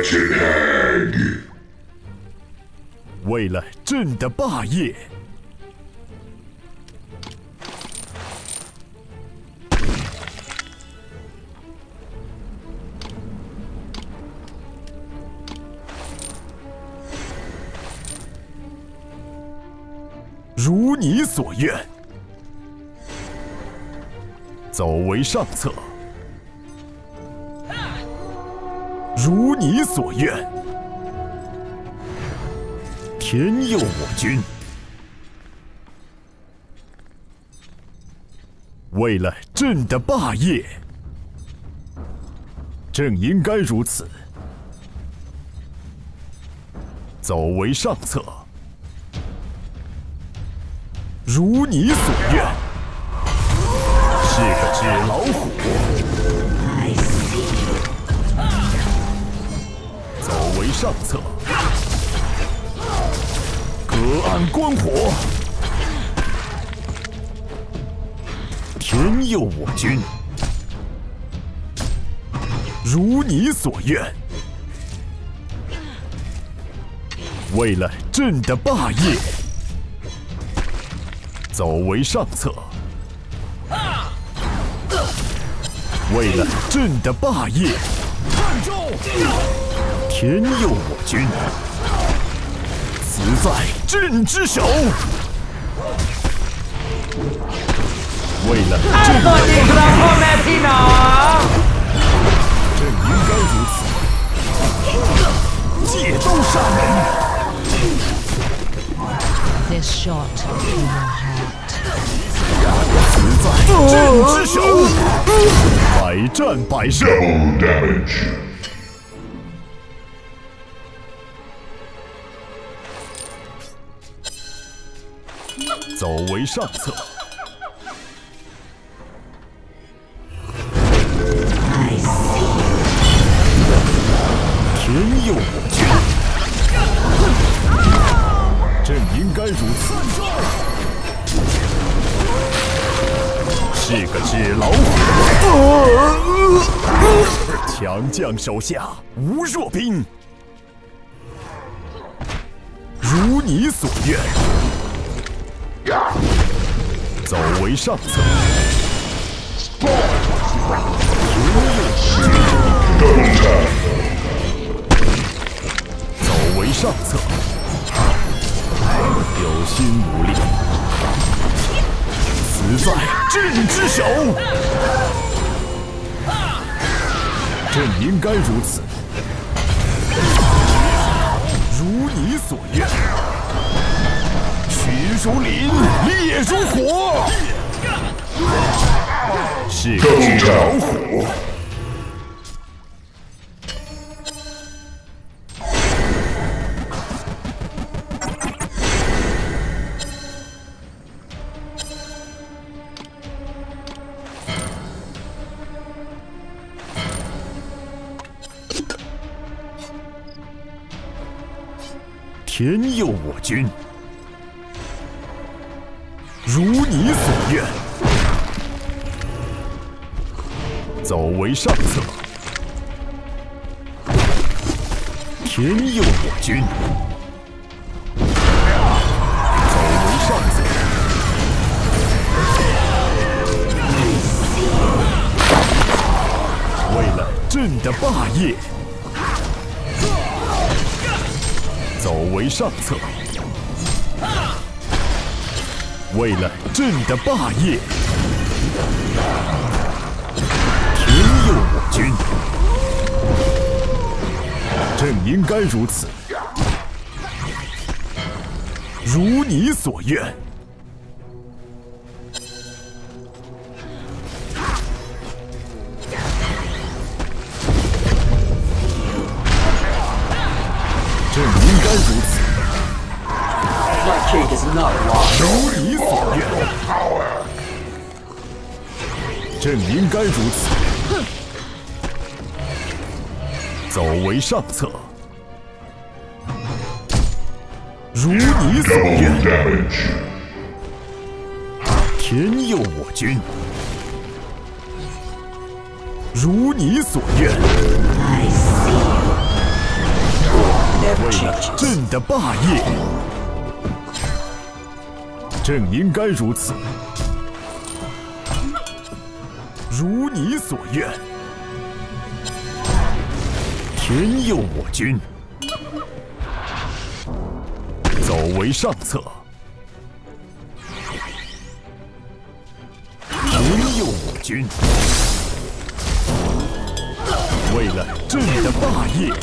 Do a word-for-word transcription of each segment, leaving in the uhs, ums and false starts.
Wretched hag. 为了朕的霸业。 如你所愿，走为上策。如你所愿，天佑我军。为了朕的霸业，正应该如此。走为上策。 如你所愿，是个纸老虎。走为上策，隔岸观火。天佑我军，如你所愿。为了朕的霸业。 走为上策，为了朕的霸业，天佑我军，死在朕之手。为了朕的霸业，朕应该如此，借刀杀人。 This shot in your heart. 死在朕之手，百战百胜。 Double damage. 走为上策。天佑我军。 朕应该如此，是个纸老虎。强将手下无弱兵，如你所愿，走为上策。走为上策。 有心无力，死在朕之手。朕应该如此，如你所愿。血如林，烈如火，是个纸老虎。 天佑我军，如你所愿，走为上策。天佑我军，走为上策。为了朕的霸业。 走为上策，为了朕的霸业，天佑我军，朕应该如此，如你所愿。朕应该如此。如你所愿。朕应该如此。走为上策。如你所愿。天佑我军。如你所愿。 never 为了 changes. 朕的霸业，正应该如此。如你所愿，天佑我军，走为上策。天佑我军，为了朕的霸业。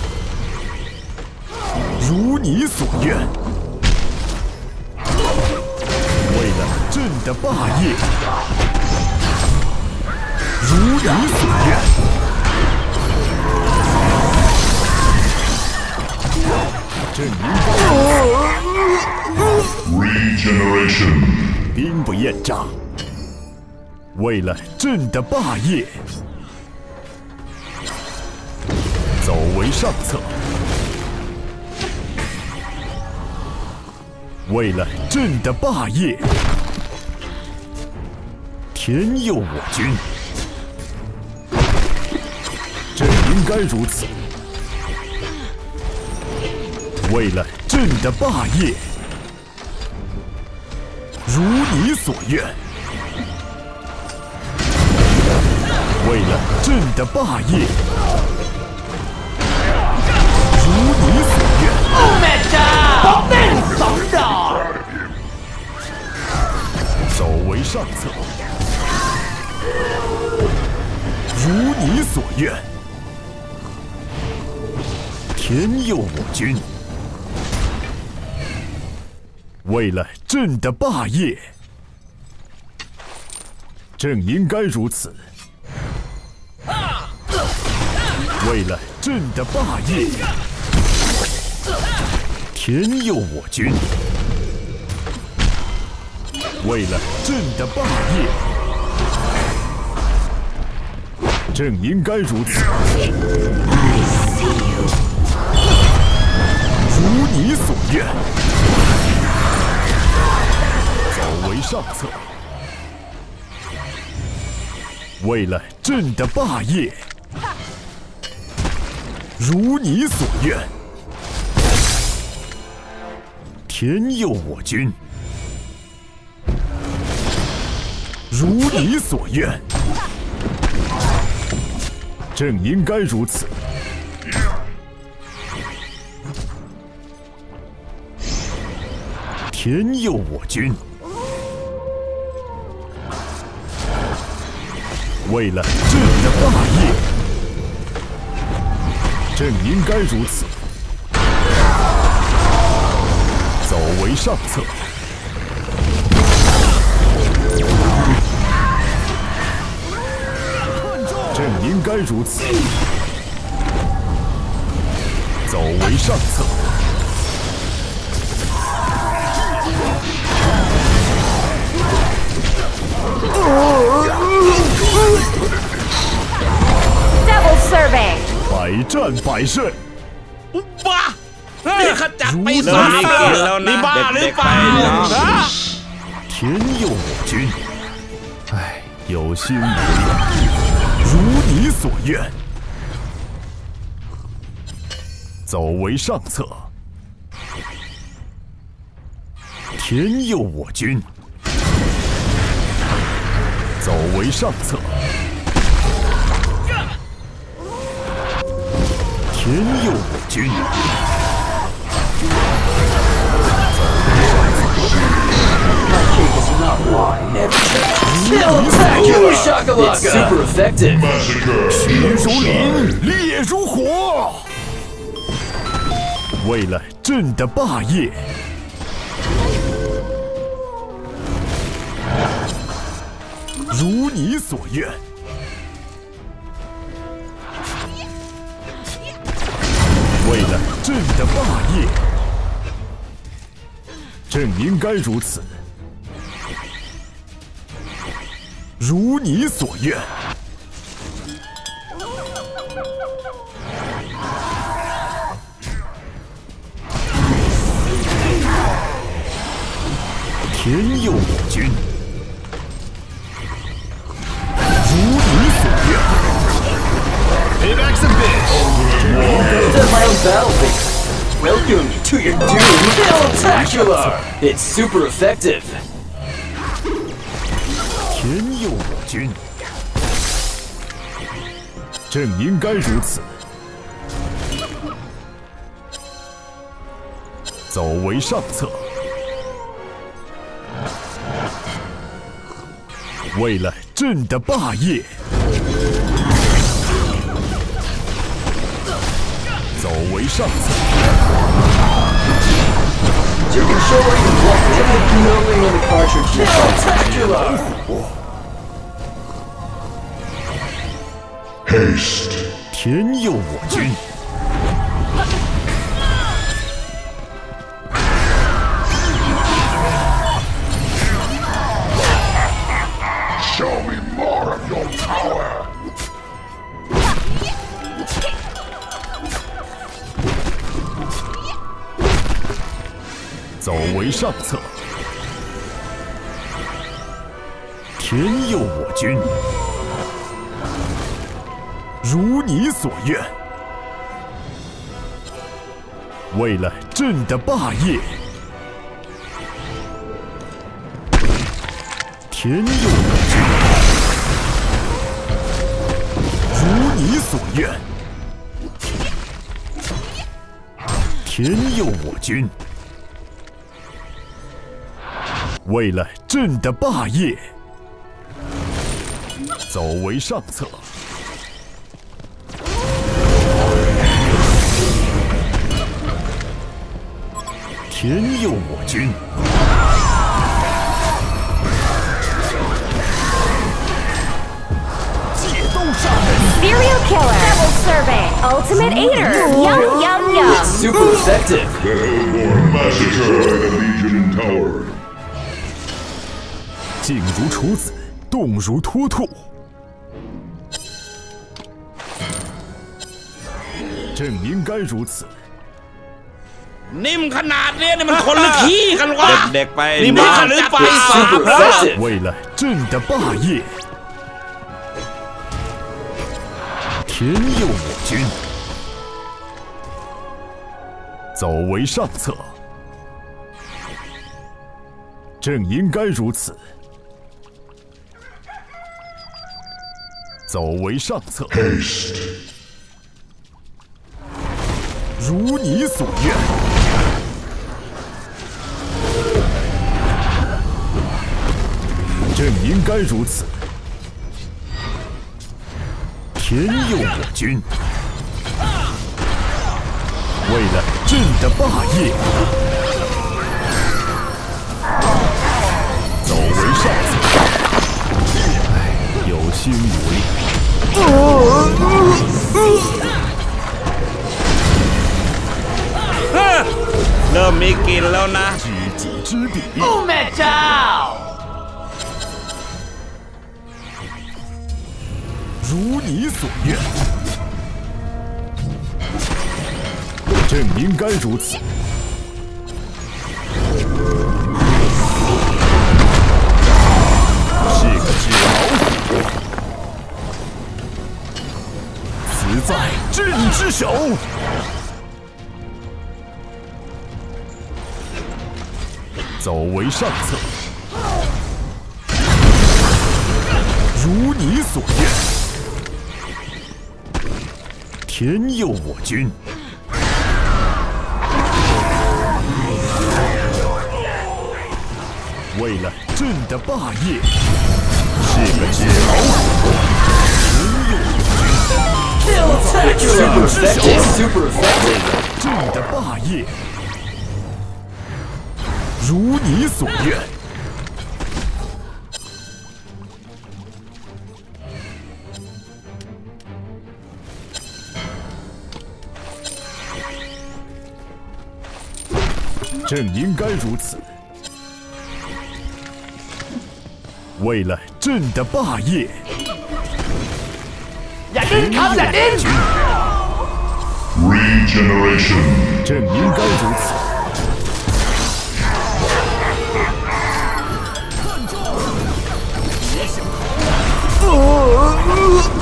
如你所愿，为了朕的霸业，如你所愿，朕应该 Regeneration. 兵不厌诈，为了朕的霸业，走为上策。 为了朕的霸业，天佑我军，朕应该如此。为了朕的霸业，如你所愿。为了朕的霸业，如你所愿。 走为上策，如你所愿。天佑我军，为了朕的霸业，正应该如此。为了朕的霸业。 天佑我军，为了朕的霸业，正应该如此。如你所愿，走为上策。为了朕的霸业，如你所愿。 天佑我军，如你所愿，正应该如此。天佑我军，为了朕的霸业，正应该如此。 走为上策，正应该如此。走为上策，百战百胜。 哇！ เฮ้ยขจัดไปซะนี่บ้าหรือเปล่าฮะ天佑我军，唉，有心无力，如你所愿，走为上策。天佑我军，走为上策。天佑我军。 It's super effective. 血如林，烈如火。为了朕的霸业，如你所愿。为了朕的霸业，正应该如此。 如你所愿，天佑我军，如你所愿。 Set my own battle piece. Welcome to your doom. Spectacular. It's super effective. 天佑我军，正应该如此。走为上策，为了朕的霸业。 走为上策。 Your controller can block everything knowing in the cartridge. Spectacular. Haste. 天佑我军。 Show me more of your power. 走为上策，天佑我军，如你所愿。为了朕的霸业，天佑我军，如你所愿。天佑我军。 为了朕的霸业，走为上策。天佑我军， Serial killer, double servant, ultimate eater, yum yum yum. It's super effective. The Hellbourne massacre the Legion in Tower. 静如处子，动如脱兔。正应该如此。 นิ่มขนาดนี้นี่มันคนหรือขี้กันวะเด็กๆไปนี่บ้าหรือไฟสาบ为了朕的霸业，天佑我军，走为上策。正应该如此。 走为上策， Haste. 如你所愿。正应该如此。天佑我军，为了朕的霸业，走为上策。 有心无力。 เริ่มมีกลิ่นแล้วนะ知己知彼， Oh, metal. 如你所愿。正应该如此。是个纸老虎。 死在朕之手，走为上策，如你所愿。天佑我军，为了朕的霸业，是个纸老虎。天佑我军。 Super effective. Super effective. 朕的霸业，如你所愿。正应该如此。为了朕的霸业。 Regeneration. 正应该如此。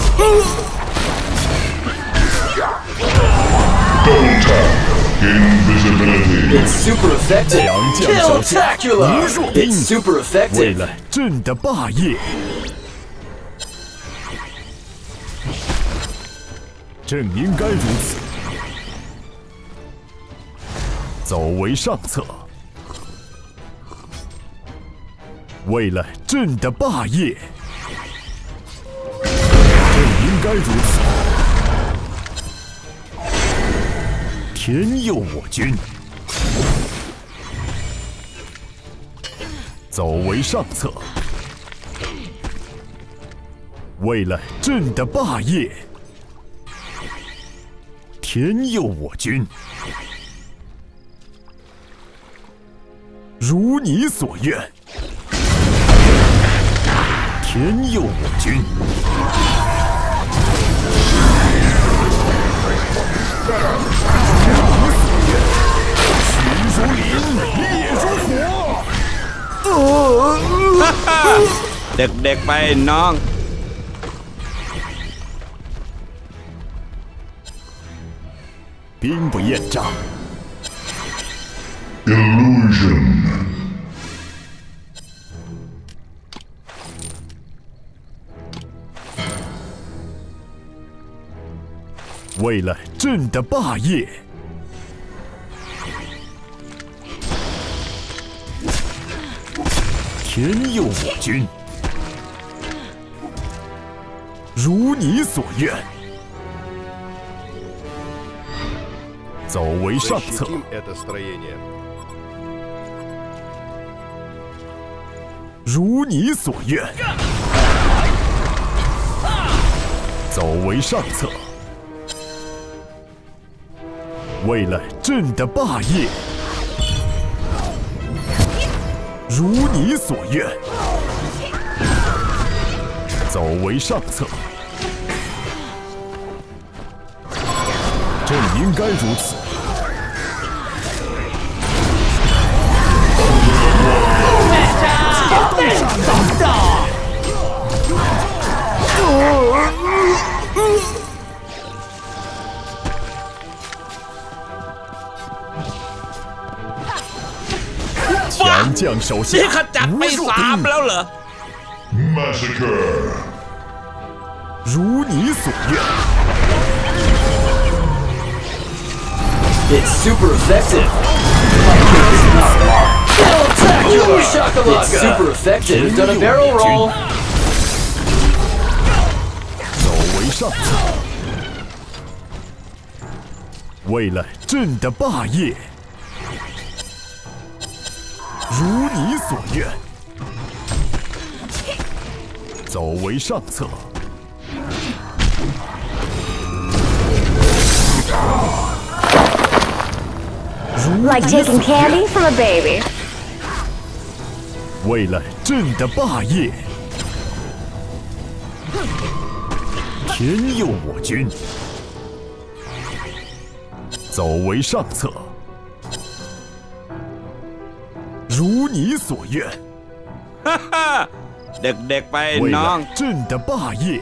Double tap. Invisibility. It's super effective. 强将手下 Spectacular. 无数兵， It's super 为 effective. 了朕的霸业，正应该如此。走为上策，为了朕的霸业，正应该如此。天佑我军，走为上策，为了朕的霸业，天佑我军。如你所愿，天佑我军。如你所愿，血如林，烈如火。 เด็กๆไปน้อง兵不厌诈。 Illusion. 为了朕的霸业，天佑我军。如你所愿，走为上策。 如你所愿，走为上策。为了朕的霸业，如你所愿，走为上策。正应该如此。 强将手下นี่ขจัดไป无数สาม兵， แล้วเหรอ Massacre. 如你所愿。 It's super effective. Spectacular. It's super effective. Done a barrel roll. 走为上策，为了朕的霸业，如你所愿，走为上策。 Like taking candy from a baby. 为了朕的霸业，天佑我军，走为上策。如你所愿， ฮ่าฮ่าเด็กๆไป为น้อง了朕的霸业，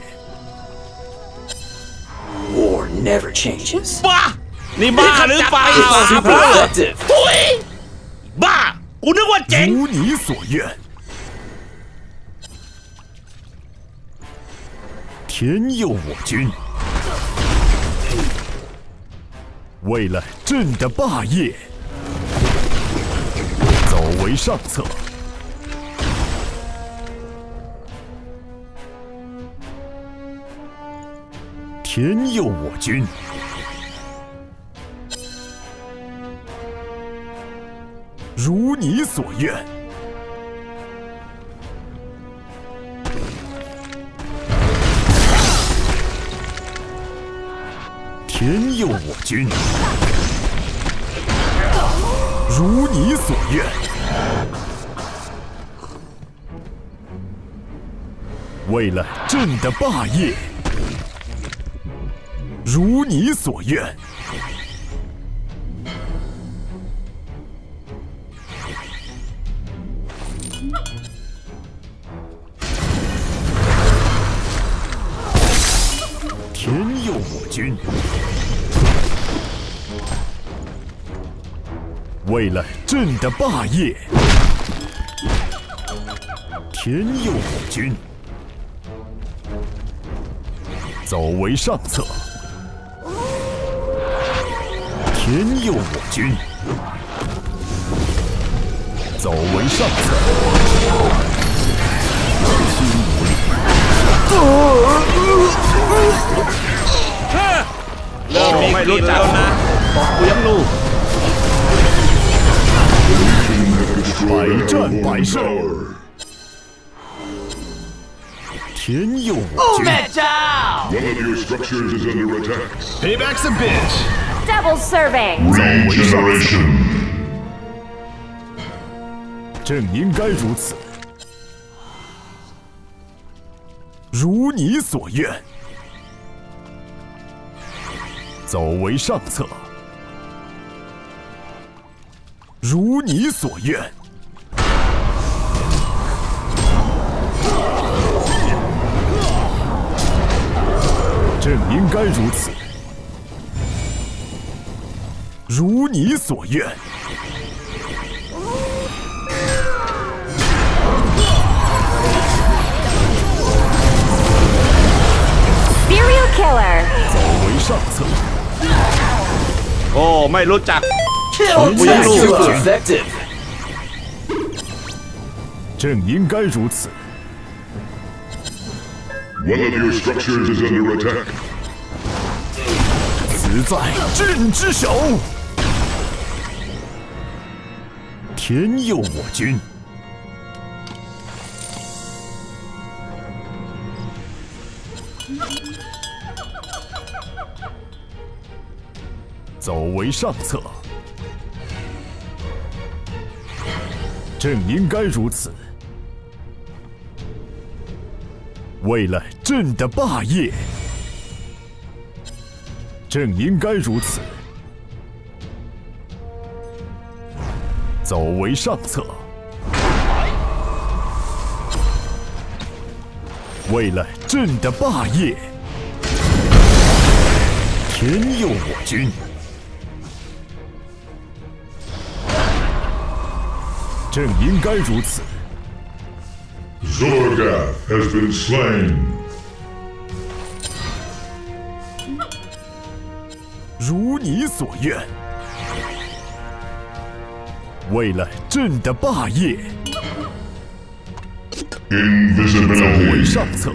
War never changes. บ้านี่บ้าหรือเปล่า It's super effective. ทุยบ้ากูนึกว่าเจ๋ง如你所愿，天佑我军，为了朕的霸业，走为上策。 天佑我军，如你所愿。天佑我军，如你所愿。为了朕的霸业。 如你所愿，天佑我军， 为了朕的霸业，天佑我军，走为上策。天佑我军，走为上策。心无力。 เริ่มไม่รู้จักแล้วนะบอกกูยังรู้百战百胜，天佑我军。 One of your structures is under attack. Payback's a bitch. Double serving. Regeneration. 正应该如此，如你所愿。 走为上策，如你所愿。正应该如此，如你所愿。 Serial killer. 走为上策。 โอ้ไม่รู้จัก Kill too effective. 正应该如此。 One of your structures is under attack. 死在朕之手。天佑我军。 走为上策，正应该如此。为了朕的霸业，正应该如此。走为上策，为了朕的霸业，天佑我军。 正应该如此。 Zorgath has been slain. 如你所愿。为了朕的霸业，走为 Invisibility. 上策。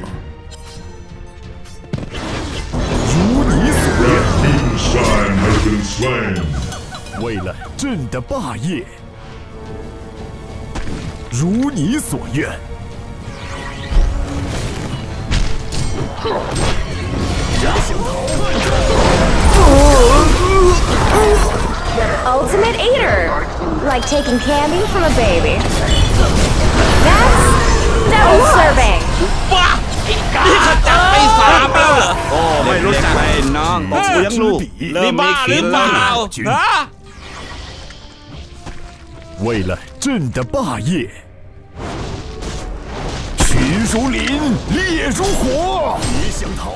如你所愿。 Moonshine has been slain. 为了朕的霸业。 如你所愿。 Ultimate eater. Like taking candy from a baby. That's double serving. ว้านี่ขจัดไปสามแล้วเหรอโอ้ไม่รู้จักไอ้น้องบอกกูยังรู้นี่บ้าหรือเปล่าฮะ为了朕的霸业。 血如林，烈如火，别想逃！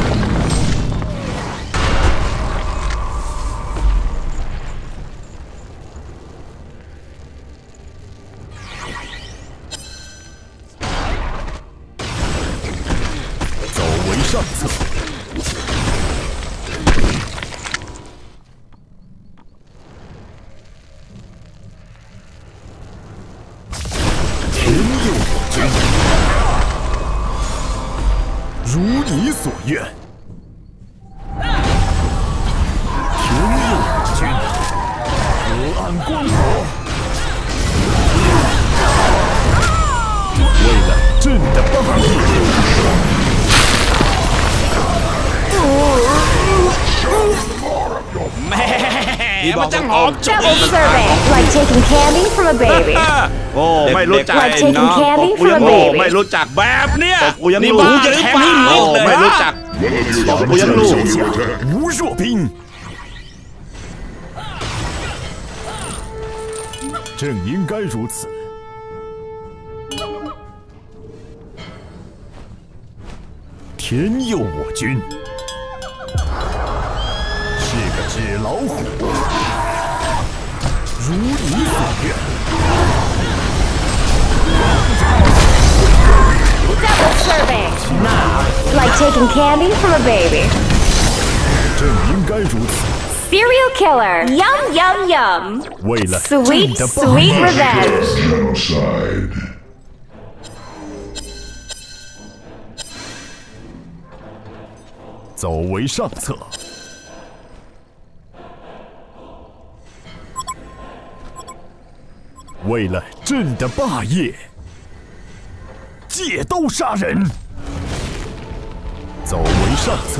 走为上策，天佑我军。 如你所愿，天佑我军，隔岸观火。为了朕的霸业， แม่มันจังหอมจุ๊บ Double serving. Like taking candy from a baby. โอ้ไม่รู้จัก Like taking น้อง candy กู from ยัง a รู้ baby. ไม่รู้จักแบบเนี้ยกูยังนี่รู้บ้าจะแทงให้หมดเลยไม่รู้จัก One of your structures is under attack. 无弱兵。正应该如此。天佑我军，是个纸老虎。 如你所愿。 Double serving. Like taking candy from a baby. 正应该如此。 Serial killer. Yum, yum, yum. 为了 Sweet, 朕的霸 sweet 业， revenge. Genocide. 走为上策。为了朕的霸业，借刀杀人。走为上策。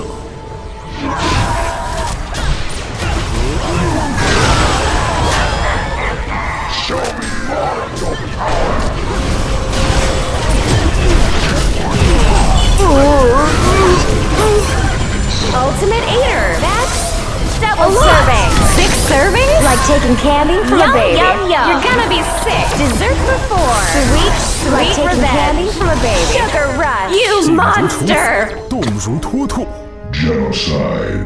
Ultimate eater. That's double serving. Six servings? Like taking candy from yum, a baby. Yum, yum. You're gonna be sick. Dessert for four. Sweet, sweet like taking revenge. Candy from a baby. Sugar rush. You monster. 动如脱兔。 Genocide.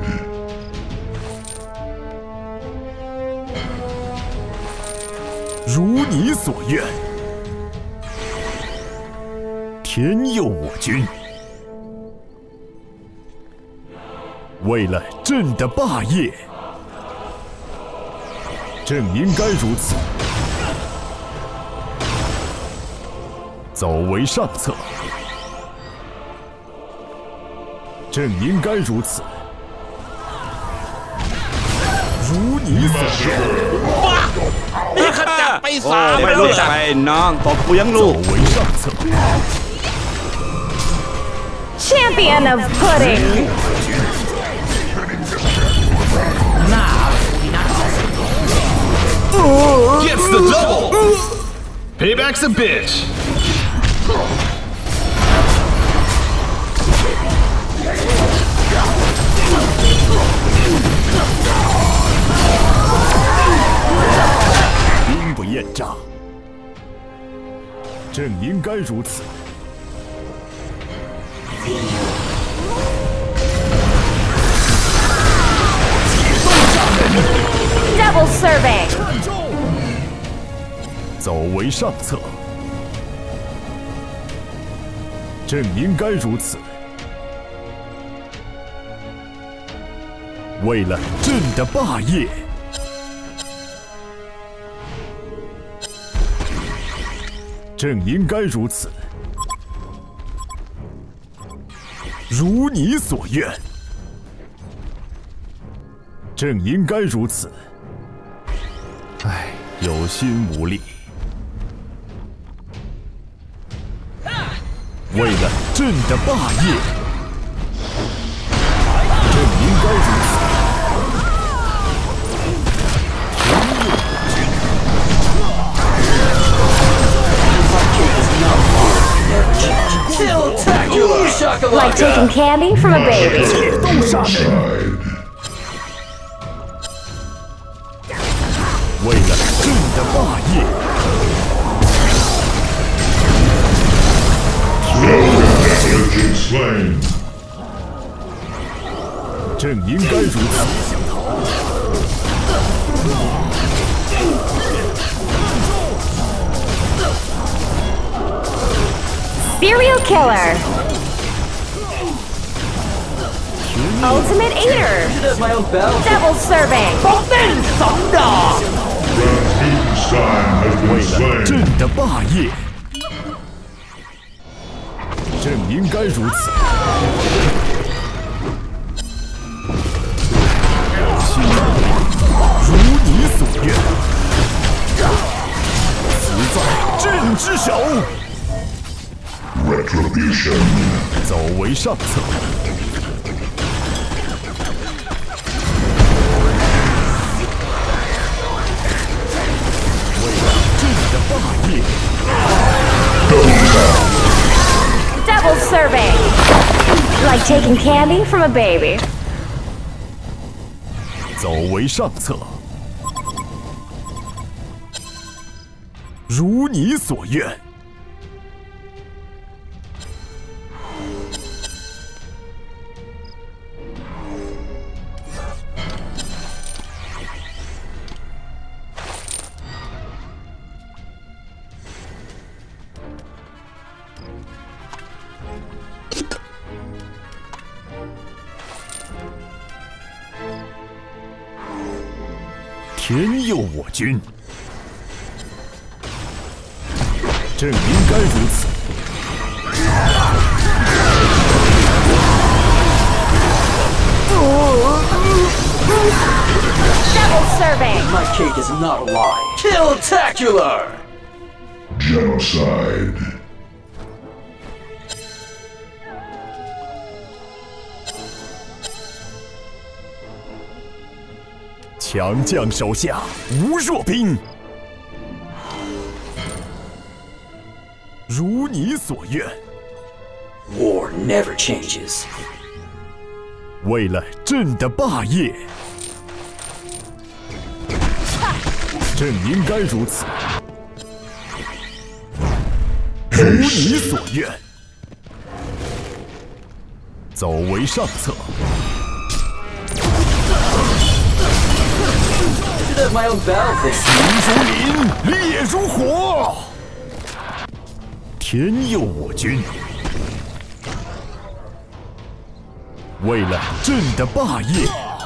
如你所愿。天佑我军。 为了朕的霸业，正应该如此。走为上策，正应该如此。如你所愿。 นี่ขจัดไปสามไม่รู้จักไอ้น้องตบกูยังลูก走为上策。 Champion of pudding. Gets the double! Payback's a bitch! 兵不厌诈，正应该如此。 Double serving. 走为上策，正应该如此。为了朕的霸业，正应该如此。如你所愿。 正应该如此。唉，有心无力。为了朕的霸业，正应该如此。 Like taking candy from a baby. 借刀杀人。 为了朕的霸业， Legend slain. 正应该如此。 Serial killer. Ultimate eater. Double serving. Frankenstein has 为 been 了 slain. 朕的霸业，正应该如此。有心如你所愿，死在朕之手。 Retribution. 走为上策。为了朕的霸业， Double serving. Like taking candy from a baby. 走为上策。如你所愿。 天佑我军，正应该如此。 Double serving! My cake is not a lie. Kill-tacular! Genocide. 强将手下无弱兵，如你所愿。 War never changes. 为了朕的霸业，朕应该如此。如你所愿，走为上策。 That's my own battle thing. 徐如林，烈如火。天佑我军，为了朕的霸业，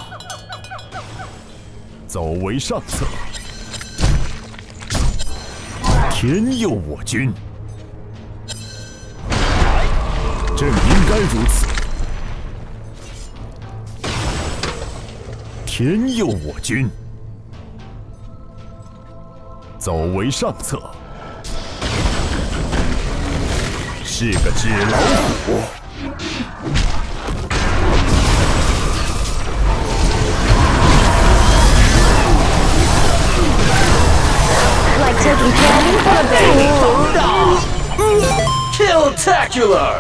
走为上策。天佑我军，朕应该如此。天佑我军。 走为上策，是个纸老虎。 Like taking candy from a baby. Kill-tacular!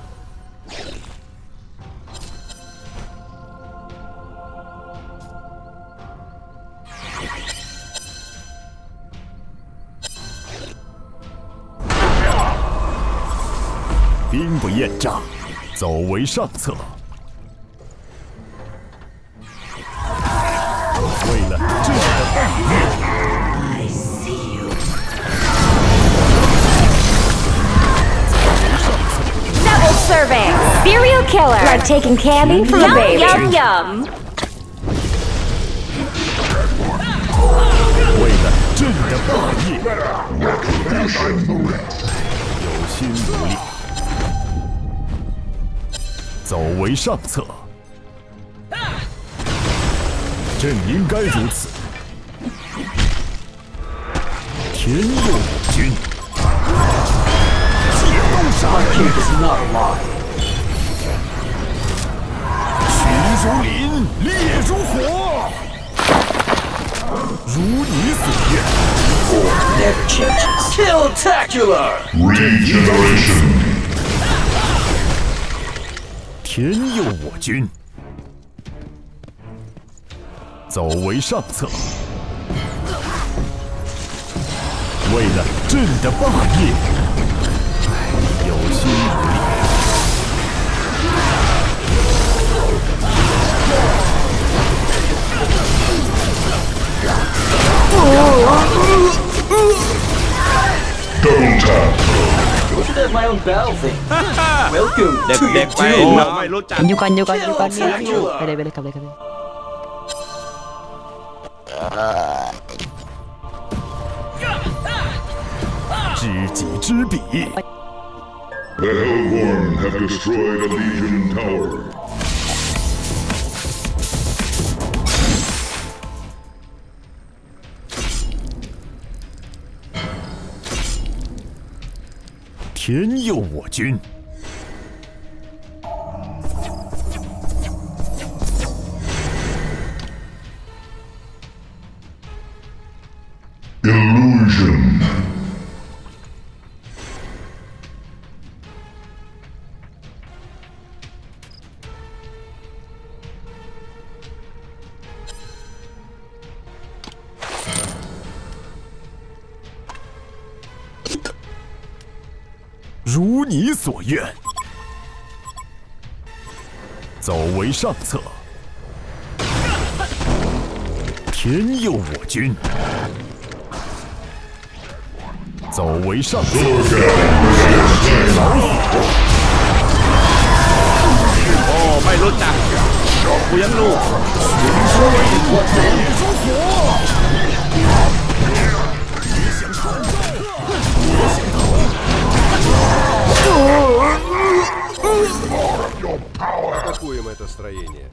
兵不厌诈，走为上策。为了朕的霸业。 Double serving! Serial killer! Like taking candy from a baby. Yum, yum, yum! 为了朕的霸业，有心无力，走为上策。朕应该如此。天佑我军。 My cake is not a lie. 徐如林，烈如火，如你所愿。 War never changes. Kill-tacular! Regeneration. 天佑我军，走为上策。为了朕的霸业。 有心无力， That's my own battle thing. Welcome to your เด็กๆไป doom. เราไม่รู้จักอยู่ก่อนอยู่ก่อนอยู่ก่อนนี่ไปเลยไปเลยกลับเลยกลับเลย知己知彼。 The Hellbourne have destroyed a Legion tower. 天佑我军， Illusion. 如你所愿，走为上策。天佑我军，走为上策。 โอ้ไม่รู้จักกูยังรู้烈如火， Оставим это строение.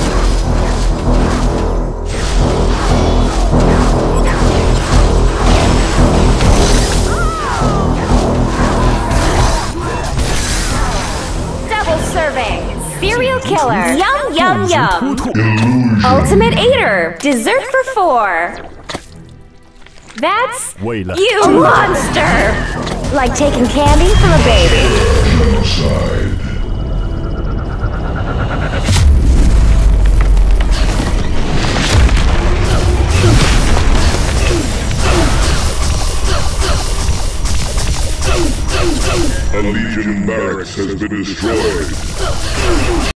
Double serving. Serial killer. Yum, yum, yum. Ultimate eater. Dessert for four. That's you, monster! Like taking candy from a baby. Genocide. A Legion barracks has been destroyed.